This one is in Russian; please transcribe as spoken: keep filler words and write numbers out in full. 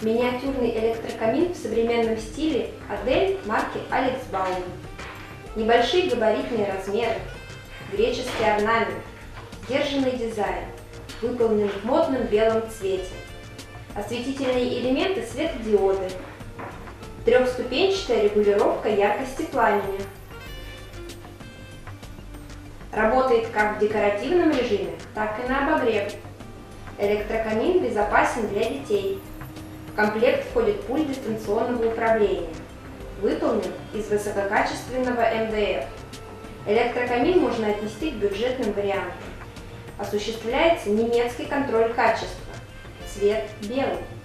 Миниатюрный электрокамин в современном стиле Адель марки Алексбаум. Небольшие габаритные размеры, греческий орнамент, сдержанный дизайн, выполнен в модном белом цвете. Осветительные элементы светодиоды. Трехступенчатая регулировка яркости пламени. Работает как в декоративном режиме, так и на обогрев. Электрокамин безопасен для детей. В комплект входит пульт дистанционного управления. Выполнен из высококачественного эм дэ эф. Электрокамин можно отнести к бюджетным вариантам. Осуществляется немецкий контроль качества. Цвет белый.